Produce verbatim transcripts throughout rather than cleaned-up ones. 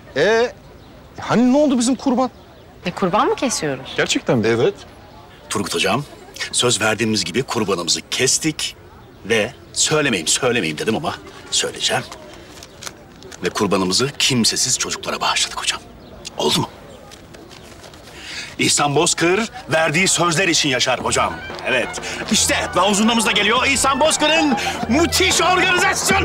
Ee, hani ne oldu bizim kurban? E kurban mı kesiyoruz? Gerçekten mi? Evet. Turgut Hocam, söz verdiğimiz gibi kurbanımızı kestik ve söylemeyeyim, söylemeyeyim dedim ama söyleyeceğim. Ve kurbanımızı kimsesiz çocuklara bağışladık hocam. Oldu mu? İhsan Bozkır verdiği sözler için yaşar hocam. Evet, işte ve uzunluğumuz da geliyor İhsan Bozkır'ın müthiş organizasyonu.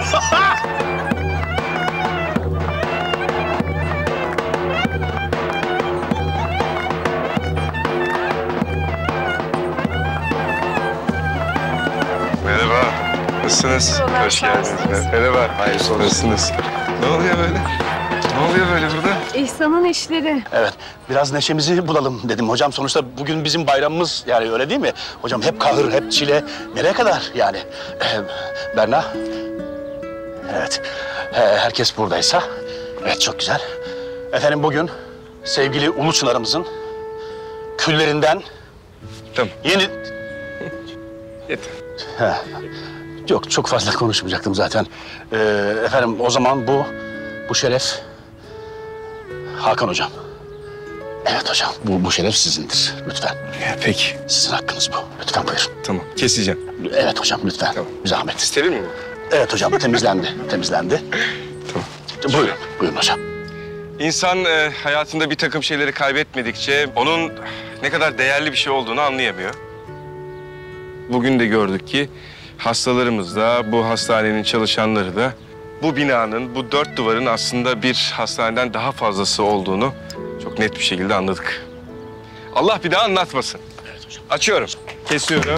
Merhaba. Nasılsınız? Hoş geldiniz. Merhaba. Hayır, nasılsınız? Ne oluyor böyle? Ne oluyor böyle burada? İhsan'ın işleri. Evet, biraz neşemizi bulalım dedim hocam. Sonuçta bugün bizim bayramımız yani öyle değil mi? Hocam hep kahır, hep çile. Nereye kadar yani? Ee, Berna? Evet, ee, herkes buradaysa. Evet, çok güzel. Efendim bugün sevgili Ulu Çınar'ımızın küllerinden Tamam. yeni... Yeter. Ha. Yok, çok fazla konuşmayacaktım zaten. Ee, efendim o zaman bu, bu şeref Hakan hocam. Evet hocam, bu, bu şeref sizindir. Lütfen. Ya, peki. Sizin hakkınız bu. Lütfen buyurun. Tamam. Keseceğim. Evet hocam, lütfen. Tamam. Bir zahmet. Steril mi? Evet hocam, temizlendi. temizlendi. Tamam. Buyurun, buyurun hocam. İnsan e, hayatında bir takım şeyleri kaybetmedikçe onun ne kadar değerli bir şey olduğunu anlayamıyor. Bugün de gördük ki hastalarımız da, bu hastanenin çalışanları da bu binanın, bu dört duvarın aslında bir hastaneden daha fazlası olduğunu çok net bir şekilde anladık. Allah bir daha anlatmasın. Evet hocam. Açıyorum. Kesiyorum.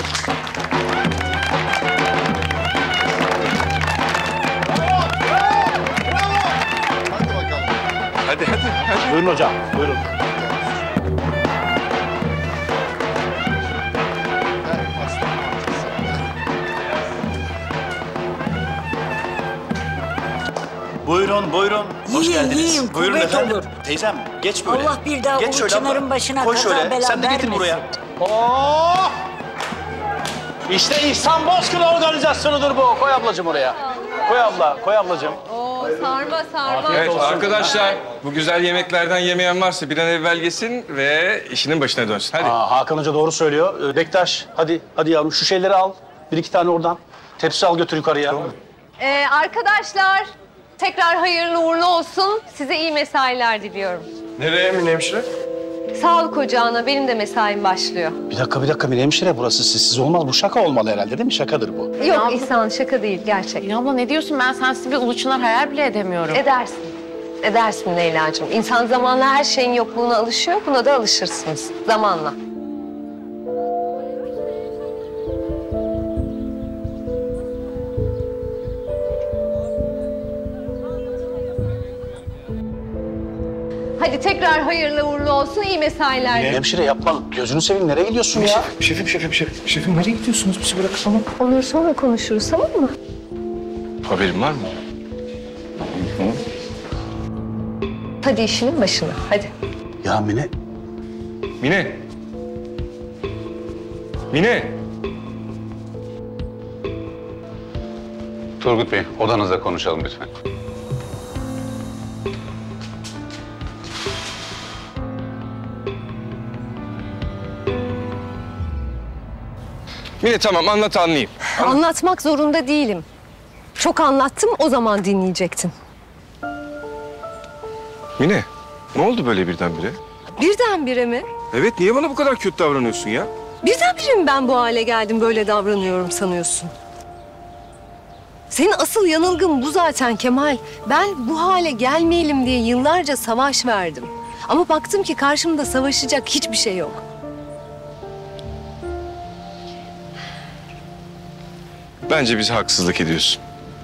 Hadi hadi. hadi. Buyurun hocam, buyurun. Buyurun, buyurun. Hoş İyiyim, geldiniz. iyiyim. Buyurun Kuvvet efendim. olur. Teyzem, geç böyle. Allah bir daha geç Ulu şöyle abla. Çınar'ın başına Koy kaza şöyle. bela Sen de getir vermesin. buraya. Oo! İşte İhsan Bozkır organizasyonudur bu. Koy ablacığım oraya. Koy abla, koy ablacığım. Oo sarma sarma. Evet arkadaşlar, bu güzel yemeklerden yemeyen varsa bir an evvel yesin ve işinin başına dönsün. Hadi. Aa, Hakan Hoca doğru söylüyor. Ee, Bektaş, hadi, hadi yavrum şu şeyleri al. Bir iki tane oradan. Tepsi al götür yukarıya. Tamam. Ee, arkadaşlar tekrar hayırlı uğurlu olsun. Size iyi mesailer diliyorum. Nereye Emine hemşire? Sağlık ocağına benim de mesaim başlıyor. Bir dakika, bir dakika Mine hemşire. Burası sessiz olmaz. Bu şaka olmalı herhalde değil mi? Şakadır bu. Yok İhsan şaka değil gerçek. Ya abla ne diyorsun? Ben sensiz bir Ulu Çınar hayal bile edemiyorum. Edersin. Edersin Leyla'cığım. İnsan zamanla her şeyin yokluğuna alışıyor. Buna da alışırsınız zamanla. Hadi tekrar hayırlı uğurlu olsun. İyi mesailer. Mine hemşire yapma. Gözünü seveyim. Nereye gidiyorsun ya? Şefim, şefim, şefim. Şefim nereye gidiyorsunuz? Bizi bırakalım. Onur sonra konuşuruz tamam mı? Haberin var mı? Hadi işinin başına. Hadi. Ya Mine, Mine. Mine. Turgut Bey, odanızda konuşalım lütfen. Mine tamam anlat anlayayım. Anlatmak zorunda değilim. Çok anlattım o zaman dinleyecektin. Mine ne oldu böyle birdenbire? Birdenbire mi? Evet niye bana bu kadar kötü davranıyorsun ya? Birdenbire mi ben bu hale geldim böyle davranıyorum sanıyorsun? Senin asıl yanılgın bu zaten Kemal. Ben bu hale gelmeyelim diye yıllarca savaş verdim. Ama baktım ki karşımda savaşacak hiçbir şey yok. Bence bize haksızlık ediyorsun.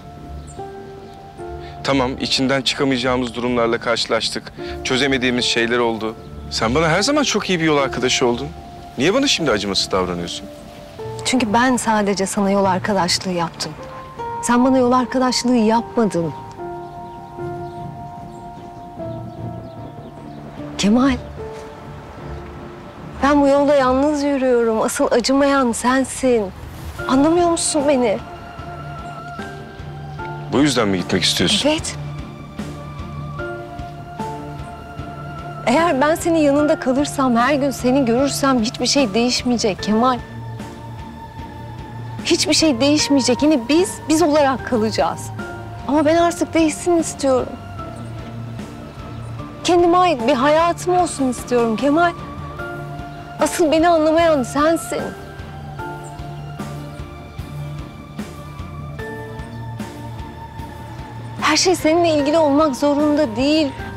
Tamam, içinden çıkamayacağımız durumlarla karşılaştık. Çözemediğimiz şeyler oldu. Sen bana her zaman çok iyi bir yol arkadaşı oldun. Niye bana şimdi acımasız davranıyorsun? Çünkü ben sadece sana yol arkadaşlığı yaptım. Sen bana yol arkadaşlığı yapmadın. Kemal, ben bu yolda yalnız yürüyorum. Asıl acımayan sensin. Anlamıyor musun beni? Bu yüzden mi gitmek istiyorsun? Evet. Eğer ben senin yanında kalırsam, her gün seni görürsem hiçbir şey değişmeyecek Kemal. Hiçbir şey değişmeyecek. Yine biz, biz olarak kalacağız. Ama ben artık değişsin istiyorum. Kendime ait bir hayatım olsun istiyorum Kemal. Asıl beni anlamayan sensin. Her şey seninle ilgili olmak zorunda değil.